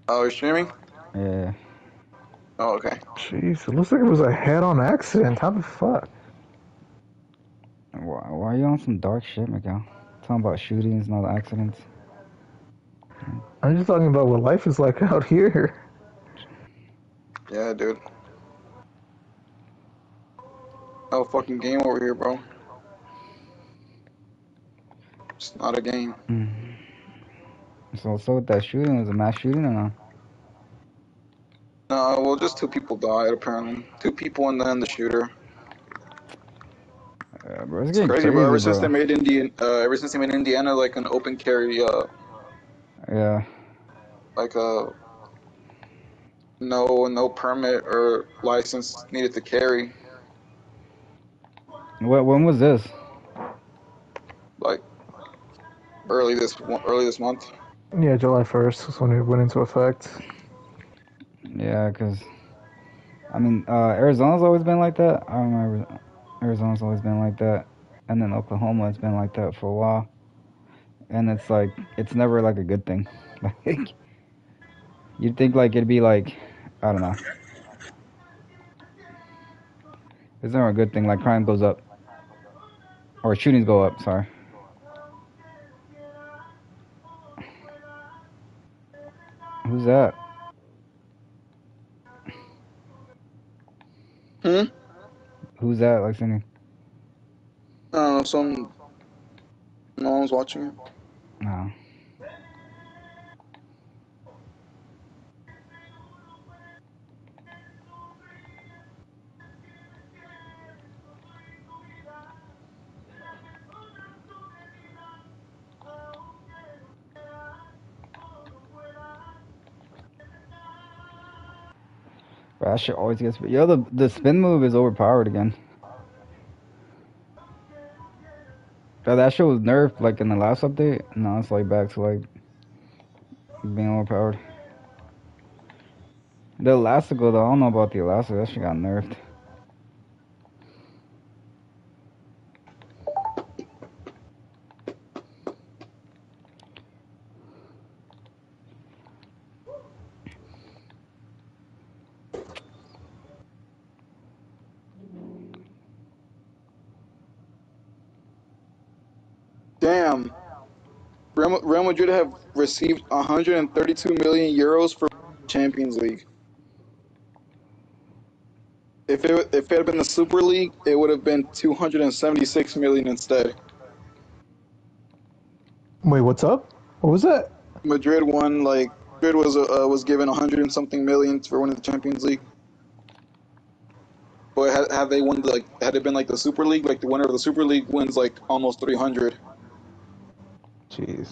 Oh, you're streaming? Yeah. Oh, okay. Jeez, it looks like it was a head-on accident. How the fuck? Why are you on some dark shit, Miguel? Talking about shootings and all the accidents. I'm just talking about what life is like out here. Yeah, dude. No fucking game over here, bro. It's not a game. So with that shooting, was it a mass shooting or no? No, well, just two people died apparently. Two people and then the shooter. Bro, it's It's getting crazy, bro. crazy, bro. Ever since they made Indiana like an open carry, Yeah. like no permit or license needed to carry. When was this? Like early this month. Yeah, July 1st is when it went into effect. Yeah, cause I mean, Arizona's always been like that. I remember Arizona's always been like that, and then Oklahoma has been like that for a while. And it's like it's never like a good thing. Like you'd think like it'd be like I don't know. It's never a good thing. Like crime goes up or shootings go up. Sorry. Who's that? Hmm. Who's that? Like singing? I don't know. No one's watching it. No. But that shit always gets. Yo, the spin move is overpowered again. That shit was nerfed like in the last update. Now it's like back to like being overpowered. The Elastico though, I don't know about the Elastic. That shit got nerfed. Damn. Real Madrid have received 132 million euros for Champions League. If it had been the Super League, it would have been 276 million instead. Wait, what's up? What was that? Madrid won like Madrid was given 100 and something million for winning the Champions League. But had they won had it been like the Super League, like the winner of the Super League wins like almost 300. Jeez.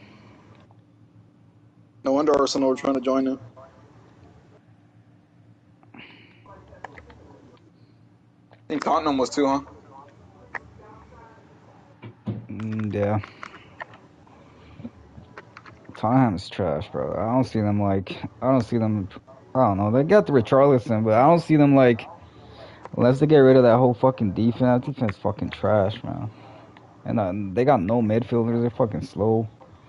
No wonder Arsenal were trying to join it. I think Tottenham was too, huh? Yeah. Tottenham is trash, bro. I don't see them like. I don't see them. I don't know. They got the Richarlison, but I don't see them like. Unless they get rid of that whole fucking defense. That defense fucking trash, man. And they got no midfielders. They're fucking slow.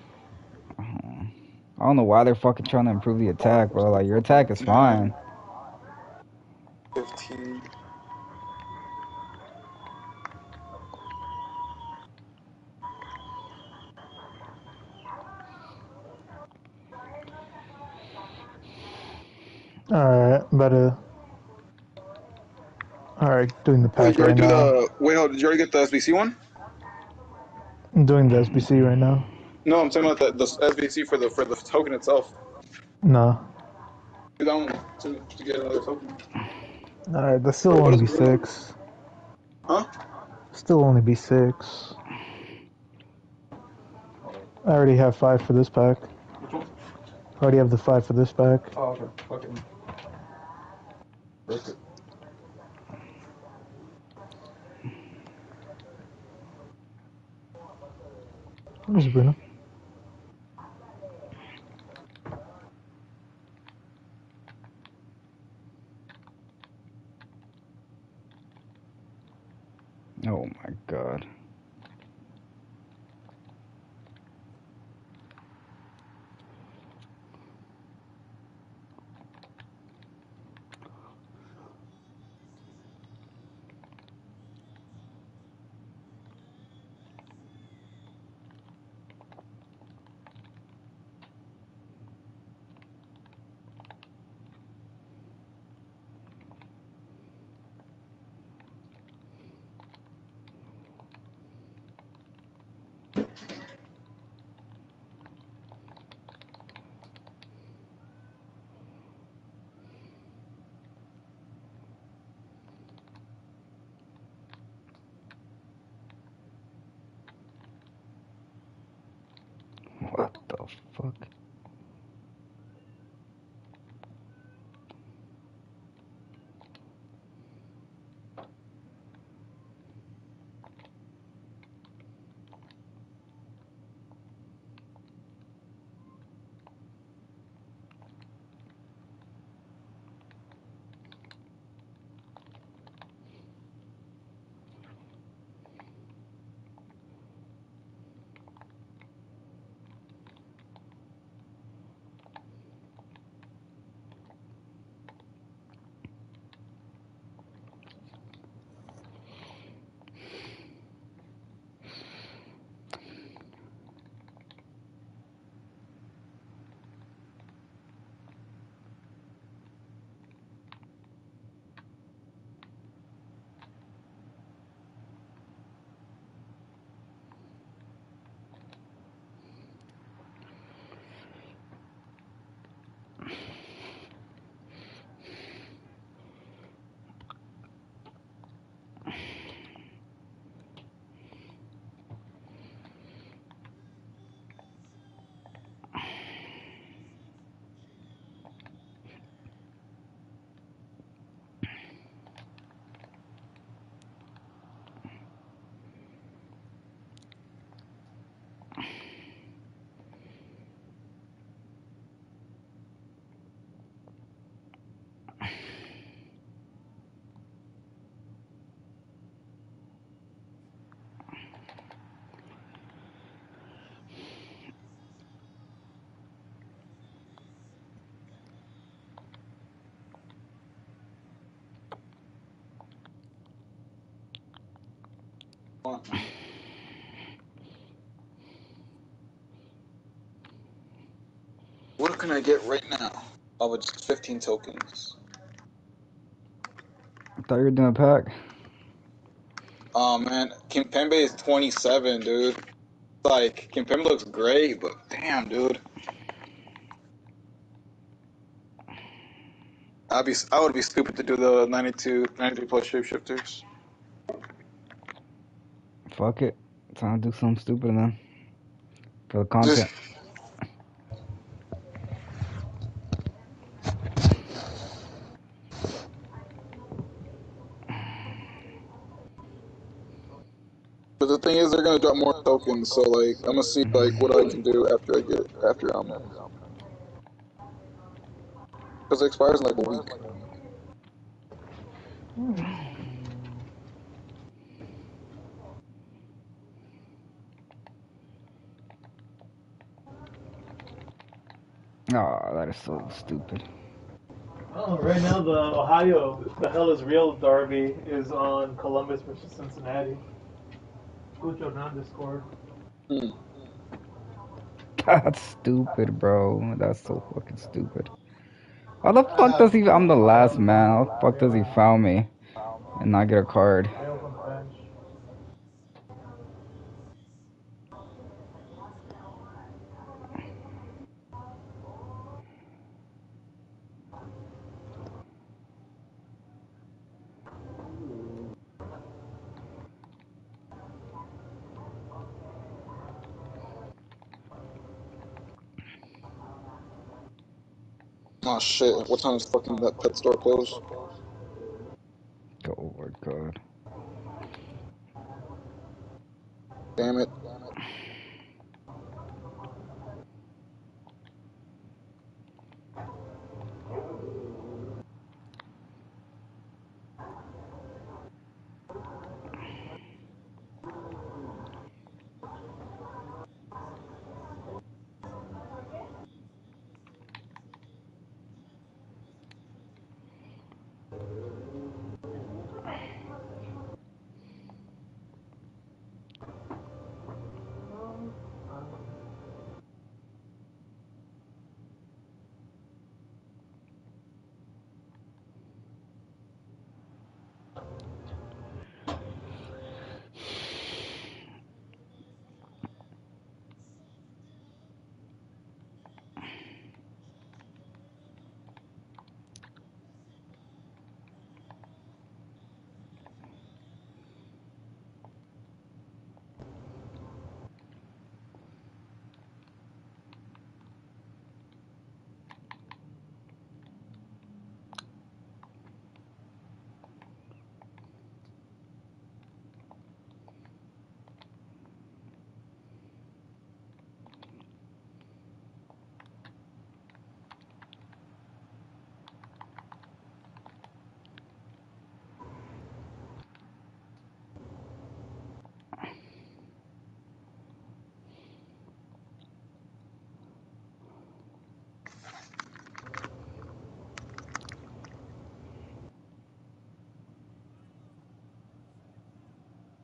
I don't know why they're fucking trying to improve the attack, bro. Like your attack is fine. 15. Alright, better. Alright, doing the Wait, did pack you right already do now. did you already get the SBC one? I'm doing the SBC right now. No, I'm talking about the SBC for the token itself. No. Do that one to get another token. Alright, that still What only is be Bruno? 6. Huh? Still only be 6. I already have 5 for this pack. Which one? I already have the 5 for this pack. Oh, okay. Fucking. Perfect. Where's Bruno? Oh my god. fuck? What can I get right now? Oh, it's 15 tokens. I thought you were doing a pack. Oh man, Kimpembe is 27, dude. Like, Kimpembe looks great, but damn, dude. I would be stupid to do the 93 plus shapeshifters. Fuck it. Time to do something stupid then. For the Just, content. but the thing is, they're gonna drop more tokens, so like, I'm gonna see like what I can do after because it expires in like a week. Oh, that is so stupid. Oh, right now the Ohio, the hell is real derby is on Columbus versus Cincinnati. Go join on Discord. Hmm. That's stupid, bro. That's so fucking stupid. How the fuck does he? I'm the last man. How the fuck does he foul me and not get a card? Bale's on the bench. Oh shit! What time is fucking that pet store closed? Oh my god. Damn it!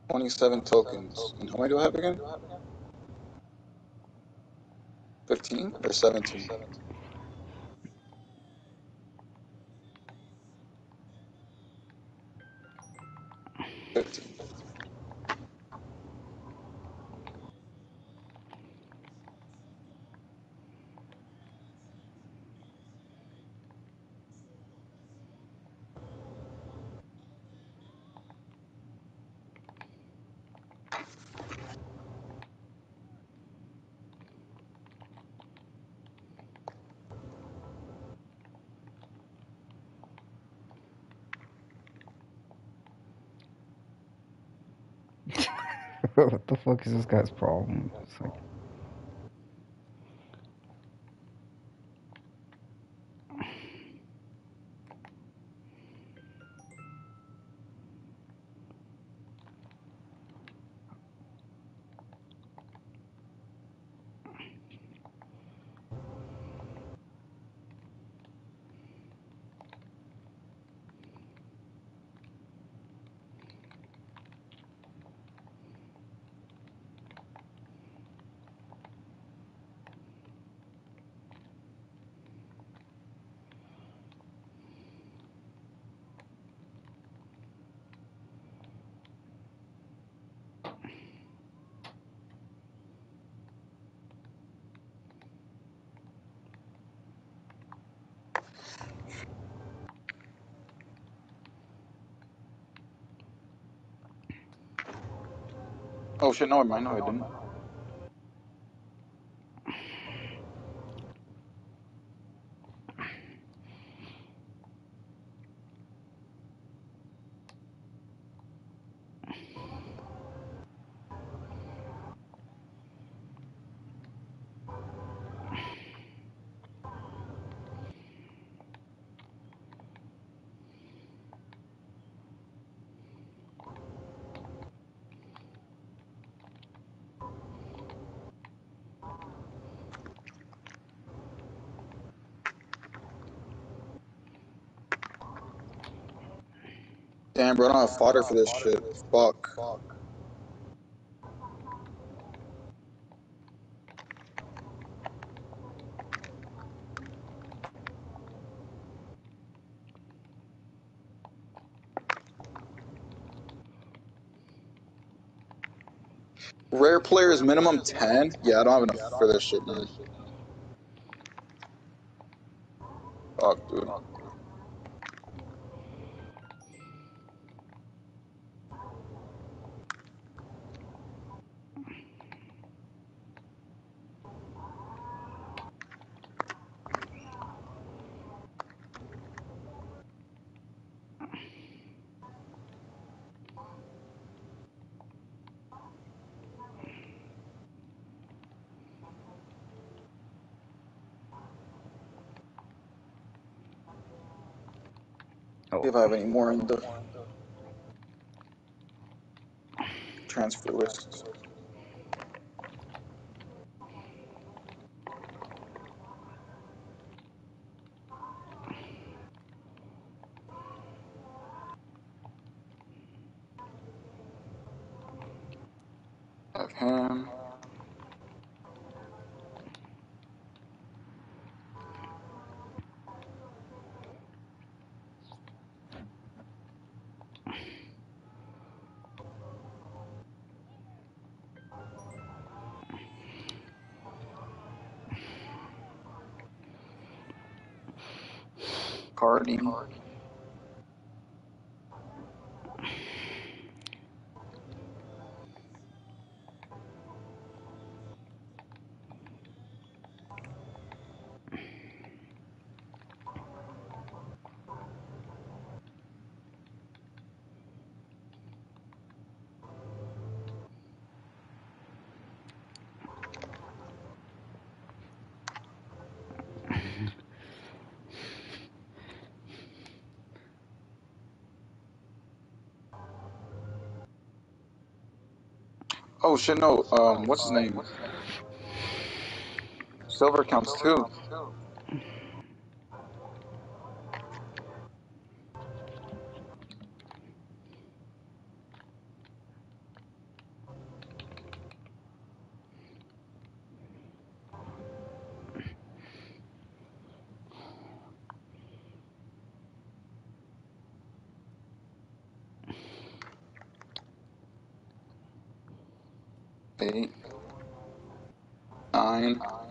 27 tokens. And how many do I have again? 15 or 17? 15. What the fuck is this guy's problem? It's like, Oh shit, no, I didn't. Damn, bro, I don't have fodder for this shit. Fuck. Rare players minimum 10? Yeah, I don't have enough for this shit, man. Fuck, dude. See oh, if I have any more in the transfer list. Have him. Cardi. Oh shit, no. What's his name? Silver counts too. 8, 9,